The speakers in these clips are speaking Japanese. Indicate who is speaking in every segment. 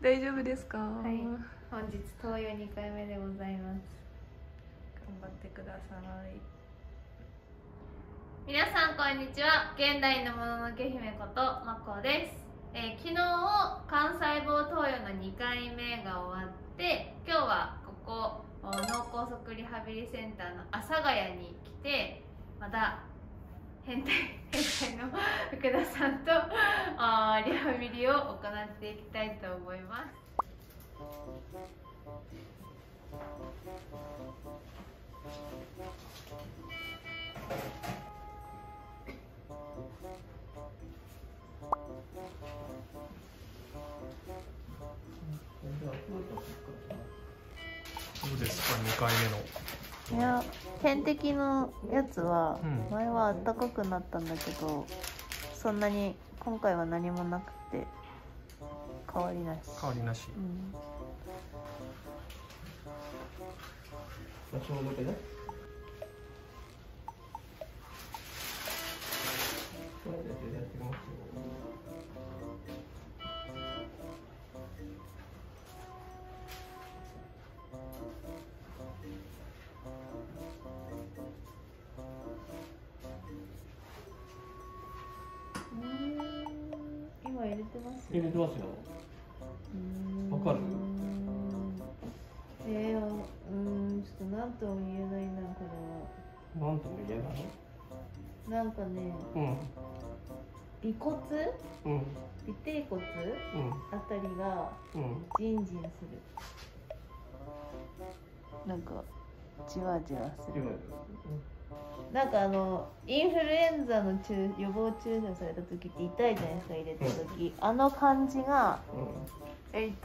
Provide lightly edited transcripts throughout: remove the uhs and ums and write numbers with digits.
Speaker 1: 大丈夫ですか？
Speaker 2: はい、本日投与2回目でございます。
Speaker 1: 頑張ってください。
Speaker 2: 皆さんこんにちは。現代のもののけ姫ことまこです。昨日幹細胞投与の2回目が終わって、今日はここ脳梗塞リハビリセンターの阿佐ヶ谷に来て、また変態の福田さんとリハビリを行っていきたいと思います。
Speaker 1: どうですか、2回目の。
Speaker 3: いや、点滴のやつは前はあったかくなったんだけど、そんなに今回は何もなくて変わりなし。
Speaker 1: 変わりなし。消毒ね。
Speaker 3: 今入れてます。
Speaker 1: 入れてますよ。わかる？
Speaker 3: ちょっと何とも言えないな、これは。
Speaker 1: なんとも言えない。
Speaker 3: なんかね、尾骨、尾てい骨、あたりがジンジンする。なんかじわじわする。なんかインフルエンザの予防注射された時って痛いじゃないですか、入れた時。あの感じが、痛い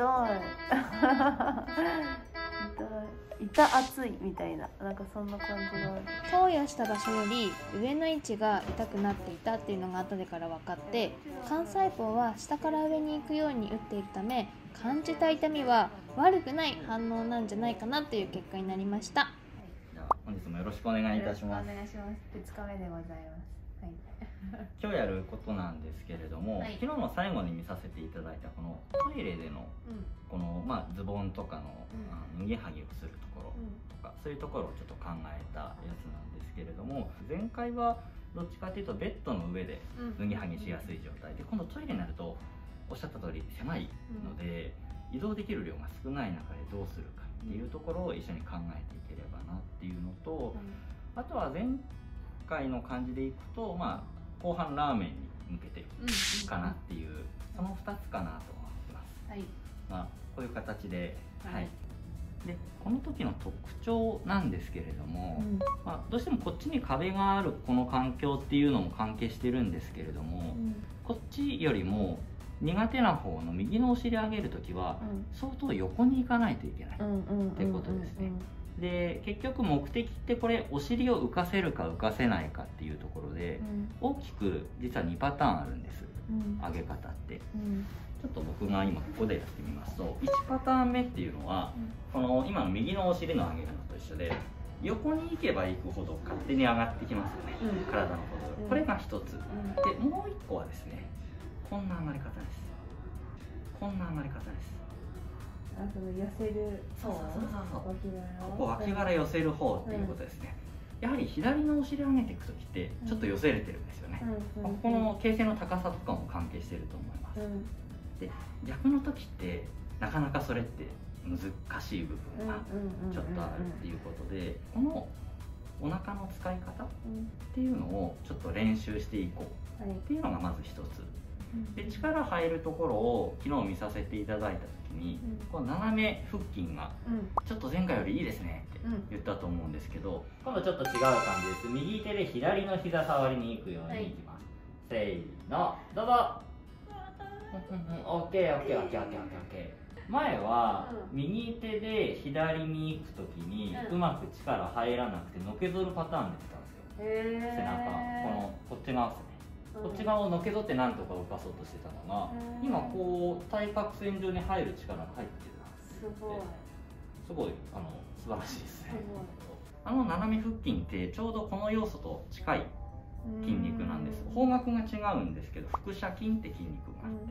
Speaker 3: 痛熱いみたいな、なんかそんな感じがある。
Speaker 4: 投与した場所より上の位置が痛くなっていたっていうのが後でから分かって、幹細胞は下から上に行くように打っているため、感じた痛みは悪くない反応なんじゃないかなっていう結果になりました。
Speaker 5: 本日もよろしくお願いいたします。
Speaker 2: お願いします。2日目でございます。はい、
Speaker 5: 今日やることなんですけれども、昨日の最後に見させていただいたこのトイレでの、このズボンとかの脱ぎはぎをするところとか、そういうところをちょっと考えたやつなんですけれども、前回はどっちかというとベッドの上で脱ぎはぎしやすい状態で、今度トイレになるとおっしゃった通り狭いので、移動できる量が少ない中でどうするかっていうところを一緒に考えていければなっていうのと、あとは前回の感じでいくと、後半ラーメンに向けてるかなっていう、その2つかなと思ってます。こういう形で、でこの時の特徴なんですけれども、どうしてもこっちに壁があるこの環境っていうのも関係してるんですけれども、こっちよりも苦手な方の右のお尻上げる時は相当横に行かないといけないってことですね。で結局目的ってこれお尻を浮かせるか浮かせないかっていうところで、大きく実は2パターンあるんです、上げ方って。ちょっと僕が今ここでやってみますと、1パターン目っていうのは、この今の右のお尻の上げるのと一緒で、横に行けば行くほど勝手に上がってきますよね、体のほど。これが1つで、もう1個はですね、こんな上がり方です。こんな上がり方です。
Speaker 3: その寄せる方、
Speaker 5: ここ脇腹寄せる方っていうことですね。やはり左のお尻上げていく時ってちょっと寄せれてるんですよね。ここの形成の高さとかも関係してると思います。で逆の時ってなかなかそれって難しい部分がちょっとあるっていうことで、このお腹の使い方っていうのをちょっと練習していこうっていうのがまず一つ。で力入るところを昨日見させていただいた時に、この斜め腹筋がちょっと前回よりいいですねって言ったと思うんですけど、今度ちょっと違う感じです。右手で左の膝触りに行くようにいきます。せーのどうぞ。オッケーオッケーオッケーオッケーオッケー。前は右手で左に行く時にうまく力入らなくてのけぞるパターンでやったんですよ。背中こっち側ですね。こっち側をのけぞってなんとか浮かそうとしてたのが、今こう対角線上に入る力が入ってるなってすごい素晴らしいですね。斜め腹筋ってちょうどこの要素と近い筋肉なんです。方角が違うんですけど、腹斜筋って筋肉があって、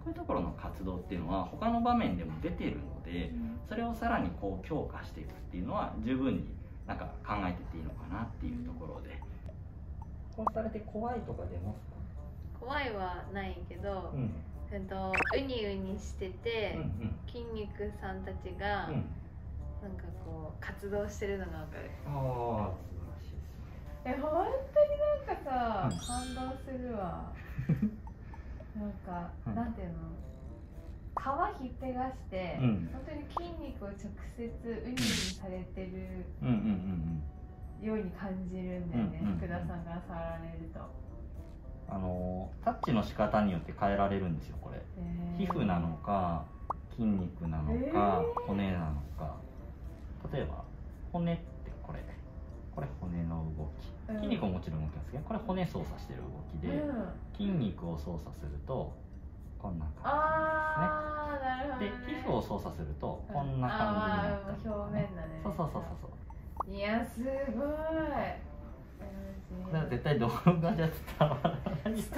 Speaker 5: ういうところの活動っていうのは他の場面でも出ているので、それをさらにこう強化していくっていうのは十分になんか考えてていいのかなっていうところで。こうされて怖いとか出ますか？
Speaker 2: 怖いはないけど、うにうにしてて、筋肉さんたちが、なんかこう活動してるのが分かる。
Speaker 5: ああ、素晴らしいですね。
Speaker 2: 本当になんかさ、感動するわ。なんか、なんていうの、皮ひっぺがして、本当に筋肉を直接ウニにされてるように感じるんだよね、福田さんが触られると。
Speaker 5: タッチの仕方によって変えられるんですよ、これ。皮膚なのか筋肉なのか、骨なのか。例えば骨ってこれ骨の動き、筋肉ももちろん動きますけど、これ骨操作してる動きで、筋肉を操作するとこんな感じですね。で、皮膚を操作するとこんな感じになったりとか、
Speaker 2: 表面だね。
Speaker 5: そう。
Speaker 2: いや、すごい。
Speaker 5: だから絶対動画じゃ伝わらない。
Speaker 2: マジ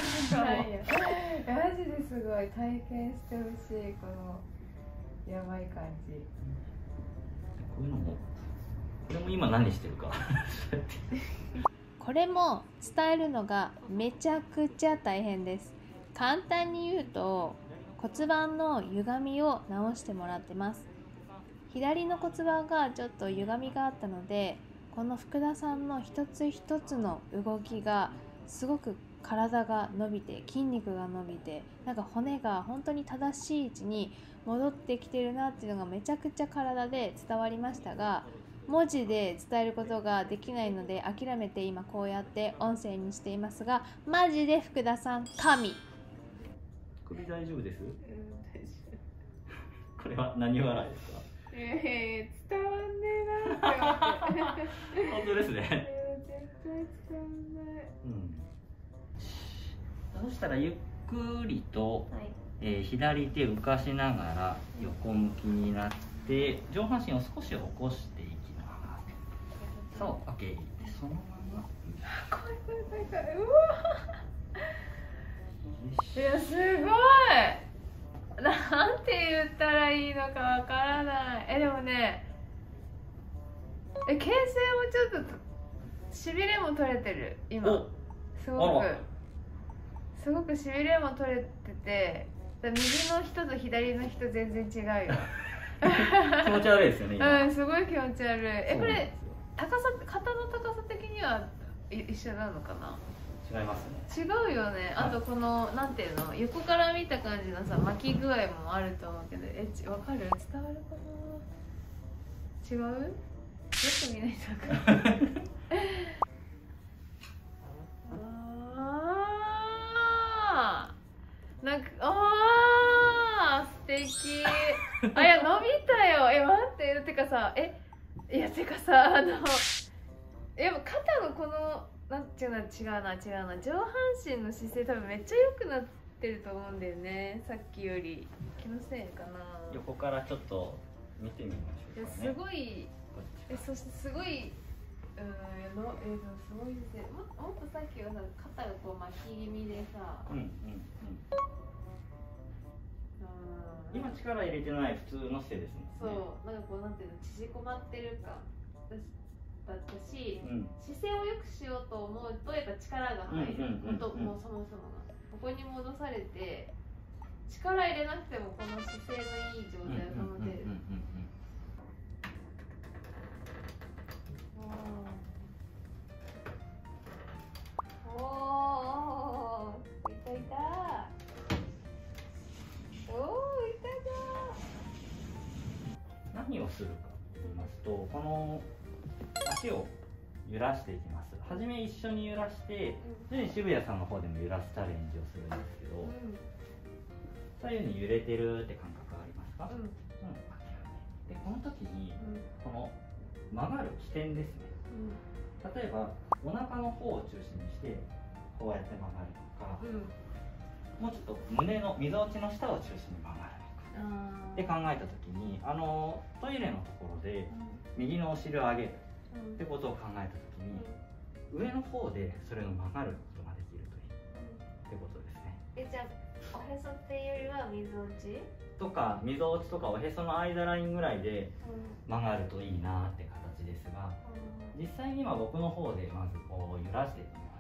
Speaker 2: ですごい体験してほしい、このやばい感じ。
Speaker 5: こういうのも、これも今何してるか
Speaker 4: これも伝えるのがめちゃくちゃ大変です。簡単に言うと、骨盤の歪みを直してもらってます。左の骨盤がちょっと歪みがあったので、この福田さんの一つ一つの動きがすごく体が伸びて、筋肉が伸びて、なんか骨が本当に正しい位置に戻ってきてるなっていうのがめちゃくちゃ体で伝わりましたが、文字で伝えることができないので諦めて今こうやって音声にしていますが、マジで福田さん神。
Speaker 5: 首大丈夫です？これは何笑いですか？
Speaker 2: 伝わんねえなって思って。
Speaker 5: 本当ですね。
Speaker 2: 絶対伝わんない。
Speaker 5: そしたらゆっくりと、左手浮かしながら横向きになって上半身を少し起こしていきます。そう、OK。そのまま。
Speaker 2: 怖い。うわ。いや、すごい。なんて言ったらいいのかわからない。でもね、形成もちょっとしびれも取れてる今。すごくしびれも取れてて、右の人と左の人全然違うよ。
Speaker 5: 気持ち悪いですよね今。
Speaker 2: すごい気持ち悪い。これ肩の高さ的には一緒なのかな？
Speaker 5: 違いますね。
Speaker 2: 違うよね。あとこのなんていうの、横から見た感じのさ巻き具合もあると思うけど、わかる？伝わるかな？違う？よく見ないとわかる。なんか素敵。いや伸びたよ。待って、てかさ、いやてかさ、やっぱ肩のこのなんていうの、違うな。上半身の姿勢多分めっちゃ良くなってると思うんだよね、さっきより。気のせいかな。
Speaker 5: 横からちょっと見てみましょうかね。
Speaker 2: すごい。そしてすごい。すごいですね。もっとさっきはさ、肩がこう巻き気味でさ。
Speaker 5: 今力入れてない普通の姿勢ですね。
Speaker 2: そう、なんかこうなんていうの、縮こまってるかだったし、姿勢を良くしようと思うとやっぱ力が入る。もうそもそもがここに戻されて、力入れなくてもこの姿勢のいい状態を保てる。
Speaker 5: 何をするかと言いますと、この足を揺らしていきます。はじめ一緒に揺らして、渋谷さんの方でも揺らすチャレンジをするんですけど、左右に揺れてるって感覚ありますか？で、この時にこの曲がる起点ですね。例えばお腹の方を中心にしてこうやって曲がるとか、もうちょっと胸のみぞおちの下を中心に曲がるとかって考えた時に、トイレのところで右のお尻を上げるってことを考えた時に、上の方でそれを曲がることができるというってことですね。
Speaker 2: じゃあ
Speaker 3: おへそっていうよりはみぞおち
Speaker 5: とかみぞおちとかおへその間ラインぐらいで曲がるといいなって形ですが、実際には僕の方でまずこう揺らしていきます。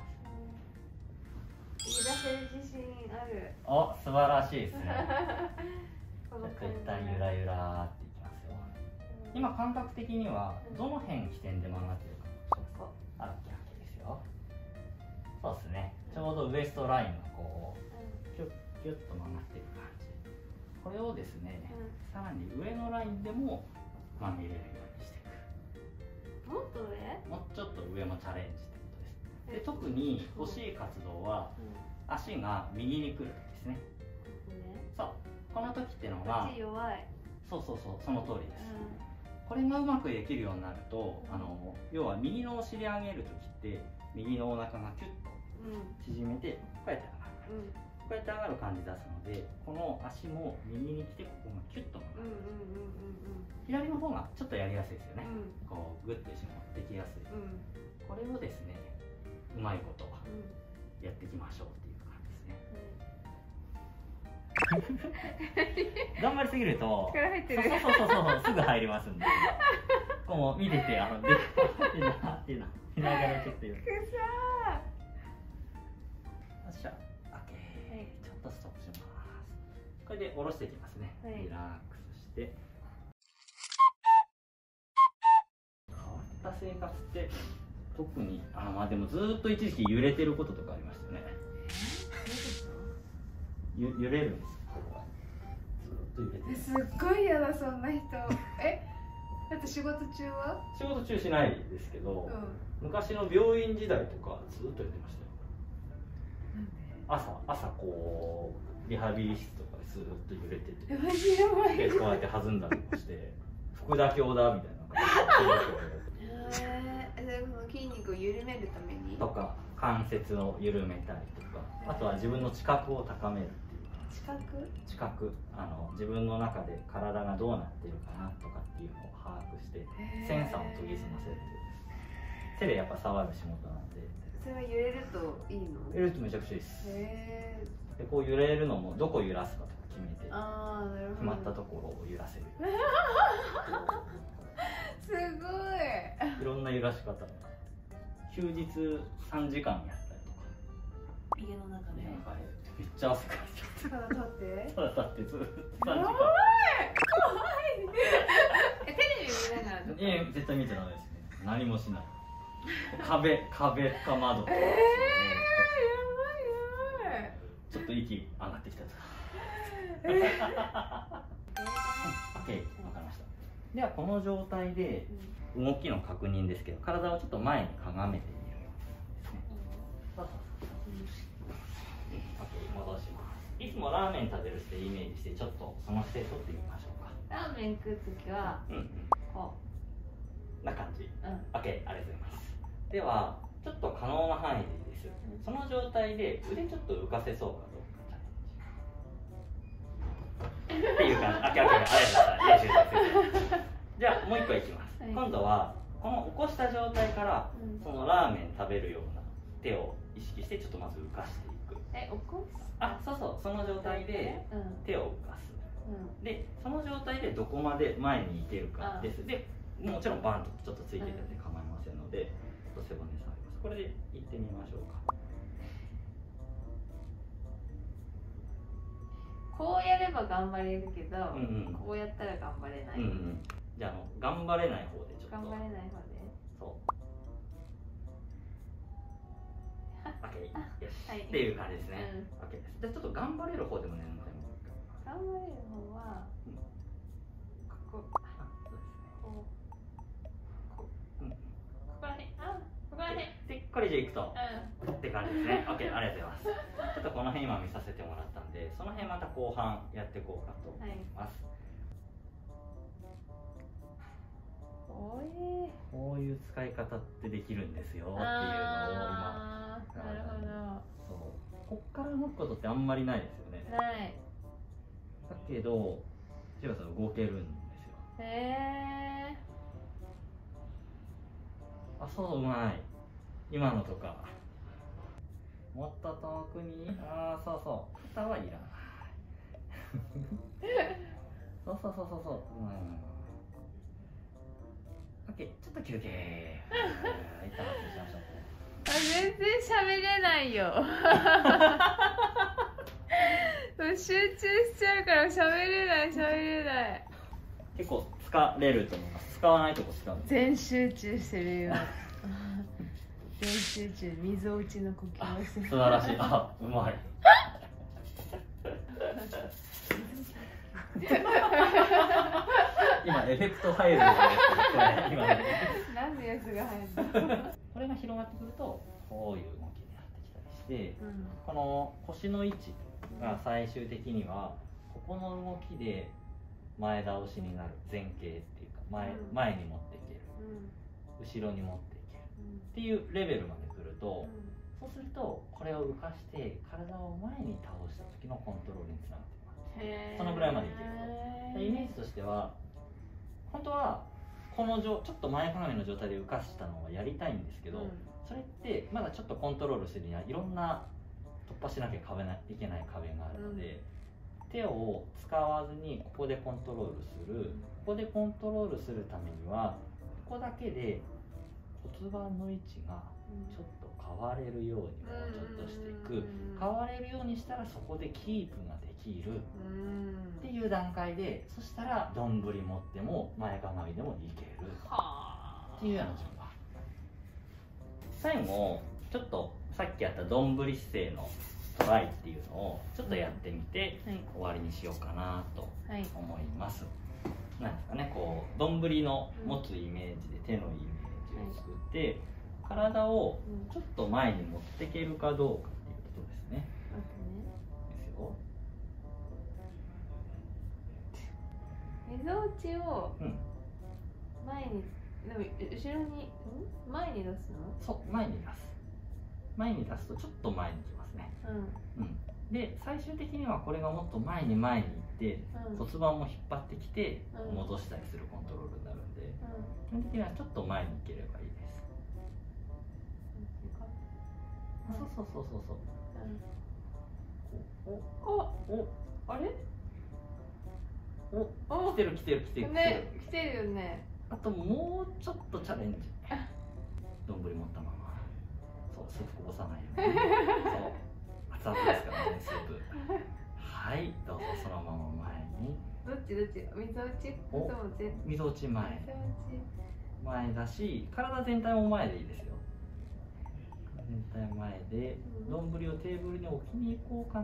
Speaker 3: 揺らせる自信ある。
Speaker 5: お、素晴らしいですね。
Speaker 3: この
Speaker 5: ちょっと一旦ゆらゆらっていきますよ。今感覚的にはどの辺起点で曲がってるか。あ、逆ですよ。そうですね。ちょうどウエストラインがこうキュッキュッと曲がってる感じ。これをですね、さらに上のラインでも曲げれるようにしていく。
Speaker 3: もっと上？
Speaker 5: もうちょっと上もチャレンジってことです。で、特に欲しい活動は足が右に来る時ですね。そう。この時っていうのは、
Speaker 3: 足弱い。
Speaker 5: そうそうそう、その通りです。これがうまくできるようになると、要は右のお尻上げる時って右のお腹がキュッと縮めてこうやって上がる、こうやって上がる感じ出すので、この足も右に来てここがキュッと曲がる。左の方がちょっとやりやすいですよね。こうグッとしてもできやすい。これをですね、うまいことやっていきましょうっていう感じですね。頑張りすぎると
Speaker 3: 力入ってる。
Speaker 5: そうすぐ入りますんで、こう見ててでっていうの見ながらちょっと言う。よっしゃ、オッケー。ちょっとストップします。これで下ろしていきますね。リラックスして。変わった生活って特にまあでもずっと一時期揺れてることとかありましたよね。揺れるんです。ずっと揺れてる。
Speaker 3: すっごい嫌だそんな人。だって仕事中は？
Speaker 5: 仕事中しないですけど、昔の病院時代とかずっとやってましたよ。朝こうリハビリ室とかでずっと揺れてて、でこうやって弾んだりもして福田京だみたいな
Speaker 3: 筋肉を緩めるために
Speaker 5: とか関節を緩めたりとか、あとは自分の知覚を高めるっていう知覚、自分の中で体がどうなってるかなとかっていうのを把握してセンサーを研ぎ澄ませるっていう。手でやっぱ触る仕事なんで。
Speaker 3: それは揺れるといいの？
Speaker 5: 揺れるとめちゃくちゃいいです。でこう揺れるのもどこ揺らすかとか決めて、決まったところを揺らせる。
Speaker 3: すごい。
Speaker 5: いろんな揺らし方。休日3時間やったりとか。
Speaker 3: 家の中で。
Speaker 5: めっちゃ汗かいちゃう。
Speaker 3: ただ立って
Speaker 5: ただ立ってずっと3時間。
Speaker 3: 怖い。テレビ見ながら。
Speaker 5: 絶対見ちゃダメですね。何もしない。壁か窓。
Speaker 3: やばい。
Speaker 5: ちょっと息上がってきたと。オッケー、わかりました。ではこの状態で動きの確認ですけど、体をちょっと前にかがめてみるようにですね。戻します。いつもラーメン食べるってイメージしてちょっとその姿勢取ってみましょうか。
Speaker 2: ラーメン食うときはこ
Speaker 5: うな感じ。OK、ありがとうございます。ではちょっと可能な範囲でいいです。その状態で腕ちょっと浮かせそうかどうかチャレンジっていう感じ。ありがとうございます。じゃあもう一個いきます。今度はこの起こした状態からそのラーメン食べるような手を意識してちょっとまず浮かしていく。
Speaker 2: 起こす？
Speaker 5: その状態で手を浮かす。でその状態でどこまで前に行けるかです。でもちろんバンとちょっとついてて構いませんので、背骨下げます。これで行ってみましょうか。
Speaker 2: こうやれば頑張れるけど、こうやったら頑張れない。
Speaker 5: じゃあ頑張れない方でちょっと。
Speaker 2: 頑張れない方で。
Speaker 5: そう。OK、よし、っていう感じですね。OK です。じゃあちょっと頑張れる方でもね、
Speaker 2: 頑張れる方はここら辺、ここら辺
Speaker 5: でこれでいくと、って感じですね。OK、ありがとうございます。ちょっとこの辺今見させてもらったんで、その辺また後半やっていこうかと思います。こういう使い方ってできるんですよっていうのを今。
Speaker 2: なるほど。
Speaker 5: そう。こっから動くことってあんまりないですよね。
Speaker 2: ない。
Speaker 5: だけど、千葉さん動けるんですよ。そう、うまい。今のとか。もっと遠くに、そう、肩はいらない。 そうそうそうそうそう。オッケー、ちょっと休憩。一旦発声しましょう。
Speaker 2: 全然喋れないよ集中しちゃうから喋れない
Speaker 5: 結構疲れると思います。使わないとこ使うんです。
Speaker 2: 全集中してるよ全集中、みぞおちの呼吸をしてる。
Speaker 5: 素晴らしい。あ、うまい今エフェクト入るんですよ。今
Speaker 2: 何のやつが入るの
Speaker 5: これが広がってくるとこういう動きになってきたりして、この腰の位置が最終的にはここの動きで前倒しになる、前傾っていうか前に持っていける、後ろに持っていけるっていうレベルまで来ると、そうするとこれを浮かして体を前に倒した時のコントロールにつながっています。そのぐらいまでいけると。イメージとしては本当はこのちょっと前かがみの状態で浮かしたのをやりたいんですけど、それってまだちょっとコントロールするにはいろんな突破しなきゃいけない壁があるので、手を使わずにここでコントロールする、ここでコントロールするためにはここだけで骨盤の位置がちょっと変われるようにもうちょっとしていく、変われるようにしたらそこでキープができるっていう段階で、そしたらどんぶり持っても前かがみでもいけるっていうような順番。最後ちょっとさっきやったどんぶり姿勢のトライっていうのをちょっとやってみて終わりにしようかなと思います。なんですかね、こうどんぶりの持つイメージで手のイメージを作って、体をちょっと前に持っていけるかどうかっていうことですね。ですよ。
Speaker 2: みぞおちを前に、でも後ろに、前に出すの？
Speaker 5: そう、前に出す。前に出すとちょっと前に来ますね。で、最終的にはこれがもっと前に行って、骨盤も引っ張ってきて戻したりするコントロールになるんで、基本的にはちょっと前に行ければいいです。そうそうそうそうそう。
Speaker 2: あれ？
Speaker 5: 来てる来てる来てる
Speaker 2: ね、来てるよね。
Speaker 5: あともうちょっとチャレンジ。どんぶり持ったまま。そう、スープこぼさないように。そう。熱々ですからね、スープ。はい、どうぞそのまま前に。
Speaker 2: どっち？みぞおち？
Speaker 5: みぞおち前。前だし、体全体も前でいいですよ。全体前で、どんぶりをテーブルに置きに行こうかな。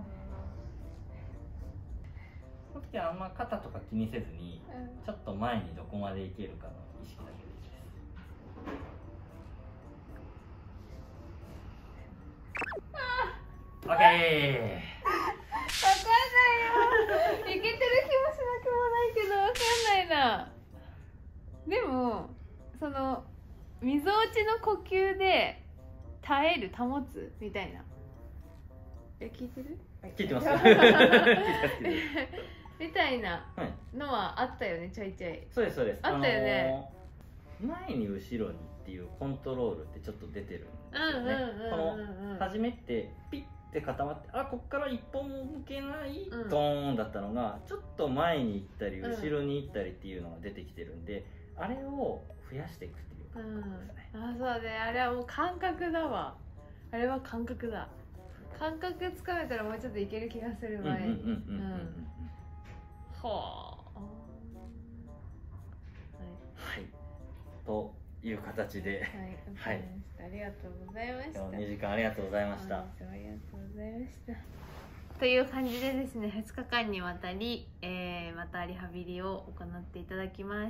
Speaker 5: この時はあんま肩とか気にせずに、ちょっと前にどこまでいけるかの意識だけでいいです。オッケー。
Speaker 2: わかんないよ。いけてる気もしなくもないけど、わかんないな。でもそのみぞおちの呼吸で耐える、保つみたいな。聞いてる？
Speaker 5: 聞いてます。
Speaker 2: みたいなのはあったよね、ちょいちょい。
Speaker 5: そうですそうです。
Speaker 2: あったよね。
Speaker 5: 前に後ろにっていうコントロールってちょっと出てるんですよね。この初めってピッて固まって、あ、こっから一本も向けないドーンだったのが、ちょっと前に行ったり後ろに行ったりっていうのが出てきてるんで、あれを増やしていくっていう感覚ですね。
Speaker 2: あ、そうね、あれはもう感覚だわ。あれは感覚だ。感覚つかめたらもうちょっといける気がする前に。はあ。
Speaker 5: はい。という形で、
Speaker 2: はい、ありがとうございました。
Speaker 5: 今日2時間ありがとうございました。
Speaker 2: ありがとうございました。という感じでですね、2日間にわたり、またリハビリを行っていただきました。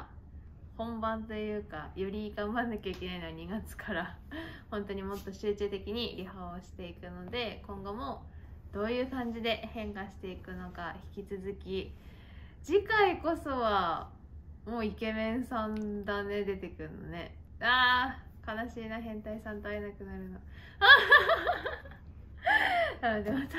Speaker 2: 本番というか、より頑張らなきゃいけないのは2月から本当にもっと集中的にリハをしていくので、今後もどういう感じで変化していくのか、引き続き次回こそはもうイケメンさんだね、出てくるのね。あー、悲しいな、変態さんと会えなくなるの。なのでまた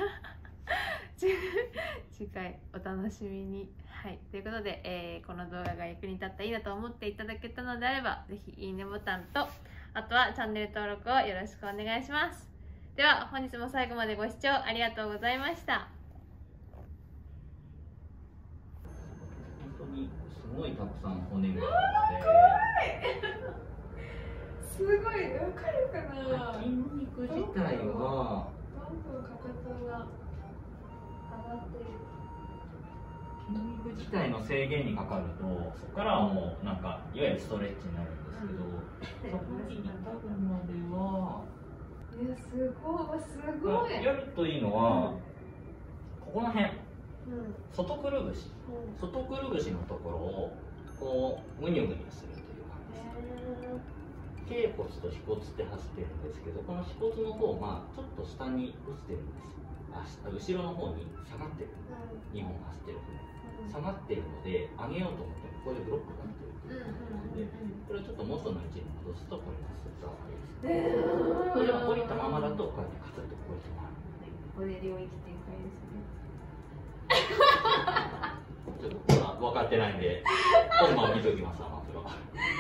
Speaker 2: 次回お楽しみに。はい、ということで、この動画が役に立ったらいいなと思っていただけたのであれば、ぜひいいねボタンと、あとはチャンネル登録をよろしくお願いします。では本日も最後までご視聴ありがとうございました。
Speaker 5: ごいたくさん骨があって
Speaker 2: すごい、わかるかな。
Speaker 5: 筋肉自体は
Speaker 2: どんどんかかとが上がってる。
Speaker 5: 筋肉自体の制限にかかると、そこからはもうなんかいわゆるストレッチになるんですけど、そこに至るまでは。
Speaker 2: いや、すごい、すごい。
Speaker 5: やるといいのは、ここの辺、
Speaker 2: うん、
Speaker 5: 外くるぶし、外くるぶしのところをこうムニュムニュするという感じです。頸骨と腓骨って走ってるんですけど、この腓骨の方がちょっと下に落ちてるんです。後ろの方に下がってる、2本走ってる下がってるので、上げようと思ってもここでブロックが出てるという感じで、これをちょっと元の位置に戻すとこれがスッと上がります。これを降りたままだとこうやって肩とこうやって回る。
Speaker 2: これ領域展開ですね。
Speaker 5: ちょっと分かってないんで、今度見ておきますわ、マプロ。あ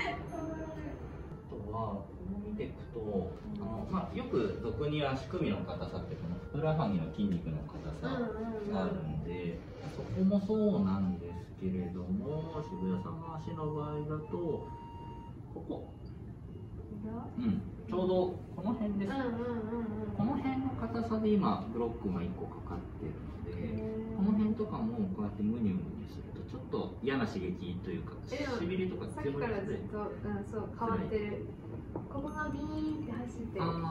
Speaker 5: とは、こう見ていくと、よく俗に足首の硬さってこのふくらはぎの筋肉の硬さがあるんで、そこもそうなんですけれども、渋谷さんの足の場合だとここ、ちょうどこの辺です。この辺の硬さで今ブロックが1個かかってるので、この辺とかもこうやってムニュムニするとちょっと嫌な刺激というか、しびれとか
Speaker 2: さっきからずっと、そう変わってる。ここがビーンって走ってる。これ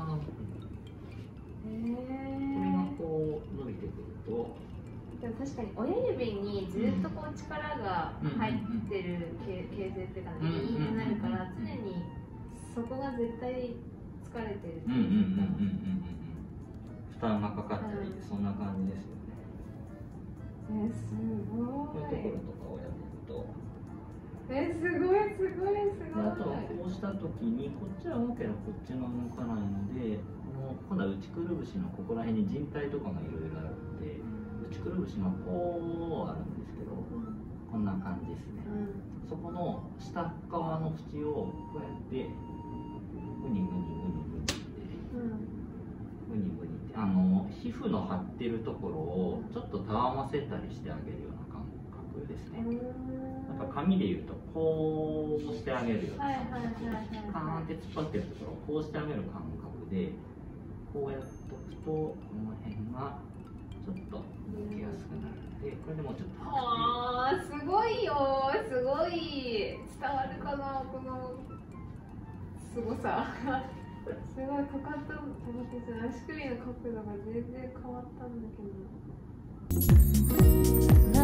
Speaker 5: がこう伸びてくると、
Speaker 2: でも確かに親指にずっとこう力が入ってる形成っていうか、ビーンってなるから、常にそこが絶対疲れてる。
Speaker 5: 負担がかかったり、そんな感じですよね。
Speaker 2: すごい。
Speaker 5: こういうところとかをやっていくと。
Speaker 2: すごいすごいすごい。
Speaker 5: あとはこうした時にこっちは動けばこっちが動かないので、今度は内くるぶしのここら辺に靭帯とかがいろいろあるので、内くるぶしがこうあるんですけど、こんな感じですね。そこの下側の縁をこうやってグニグニグニグニってグニグニって皮膚の張ってるところをちょっとたわませたりしてあげるような感覚ですね。なんか紙でいうとこうしてあげるような感覚、カーンって突っ張ってるところをこうしてあげる感覚で、こうやっとくとこの辺がちょっと動きやすくなるので、これでもうちょっと
Speaker 2: すごいよ、すごい伝わるかな、このすごさ。すごいかかった足首の角度が全然変わったんだけど。